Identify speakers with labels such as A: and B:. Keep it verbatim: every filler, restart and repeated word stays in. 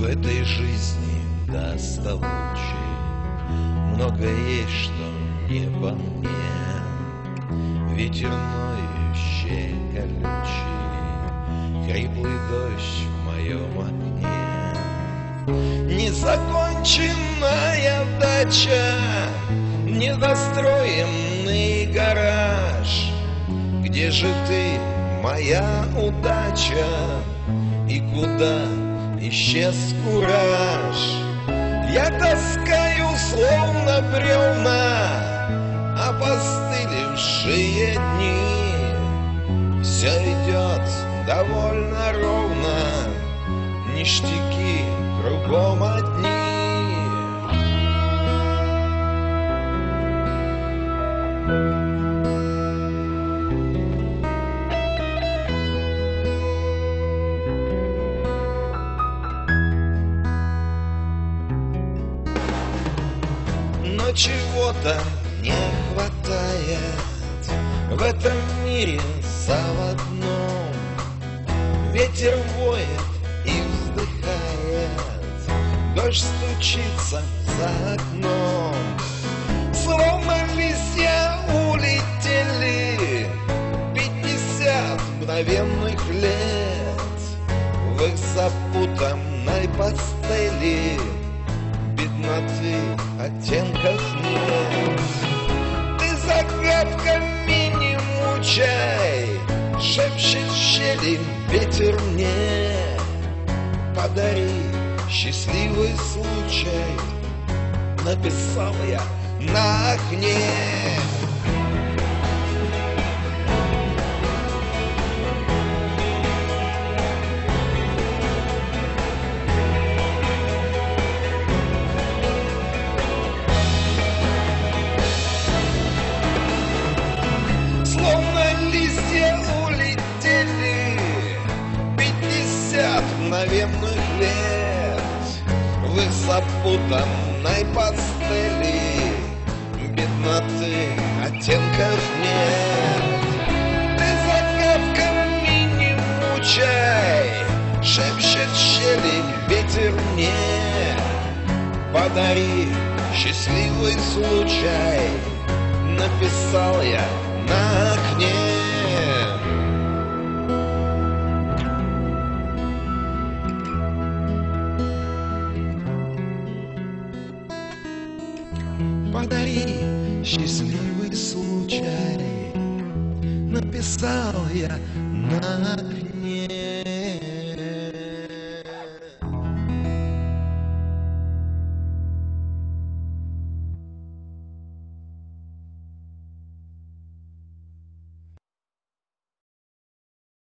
A: В этой жизни до столучей много есть, что не по мне. Ветер ноющий, колючий, хриплый дождь в моем окне. Незаконченная дача, недостроенный гараж. Где же ты, моя удача, и куда исчез кураж? Я таскаю словно бревна опостылевшие дни. Все идет довольно ровно, ништяки кругом одни. Но чего-то не хватает в этом мире заводном. Ветер воет и вздыхает, дождь стучится за окном. Словно листья улетели пятьдесят мгновенных лет. В их запутанной пастели бедноты оттенков нет. Ты загадками не мучай, шепчет в щели ветер мне. Подари счастливый случай, написал я на окне. Словно листья улетели пятьдесят мгновенных лет. В их запутанной пастели бедноты оттенков нет. Ты загадками не мучай, шепчет в щели ветер мне. Подари счастливый случай, написал я на окне. Подари счастливый случай, написал я на окне.